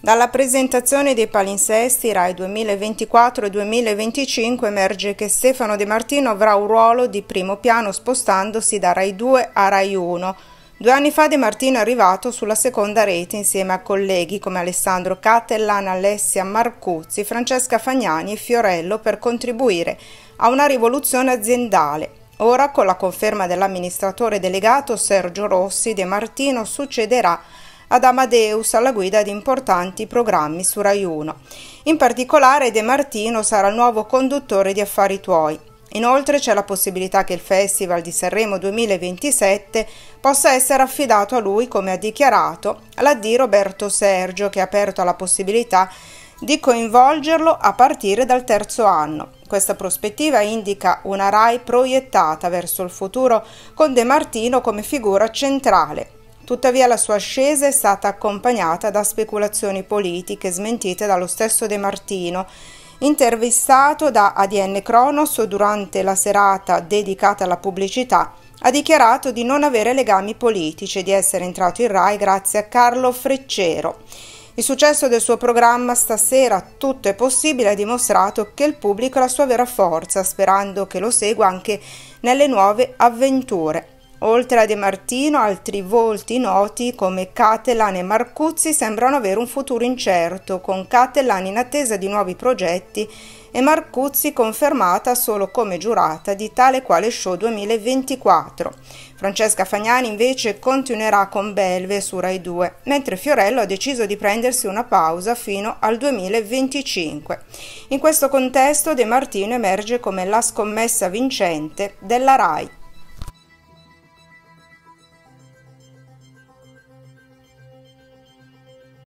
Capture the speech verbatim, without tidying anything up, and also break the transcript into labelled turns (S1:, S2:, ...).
S1: Dalla presentazione dei palinsesti Rai duemilaventiquattro e duemilaventicinque emerge che Stefano De Martino avrà un ruolo di primo piano spostandosi da Rai due a Rai uno. Due anni fa De Martino è arrivato sulla seconda rete insieme a colleghi come Alessandro Cattelan, Alessia Marcuzzi, Francesca Fagnani e Fiorello per contribuire a una rivoluzione aziendale. Ora, con la conferma dell'amministratore delegato Sergio Rossi, De Martino succederà ad Amadeus alla guida di importanti programmi su Rai uno. In particolare De Martino sarà il nuovo conduttore di Affari Tuoi. Inoltre c'è la possibilità che il Festival di Sanremo duemilaventisette possa essere affidato a lui, come ha dichiarato l'A D Roberto Sergio, che ha aperto alla possibilità di coinvolgerlo a partire dal terzo anno. Questa prospettiva indica una Rai proiettata verso il futuro con De Martino come figura centrale. Tuttavia la sua ascesa è stata accompagnata da speculazioni politiche smentite dallo stesso De Martino. Intervistato da A D N Cronos durante la serata dedicata alla pubblicità, ha dichiarato di non avere legami politici e di essere entrato in Rai grazie a Carlo Freccero. Il successo del suo programma Stasera tutto è possibile ha dimostrato che il pubblico è la sua vera forza, sperando che lo segua anche nelle nuove avventure. Oltre a De Martino, altri volti noti come Cattelan e Marcuzzi sembrano avere un futuro incerto, con Cattelan in attesa di nuovi progetti e Marcuzzi confermata solo come giurata di Tale Quale Show duemilaventiquattro. Francesca Fagnani invece continuerà con Belve su Rai due, mentre Fiorello ha deciso di prendersi una pausa fino al duemilaventicinque. In questo contesto De Martino emerge come la scommessa vincente della Rai.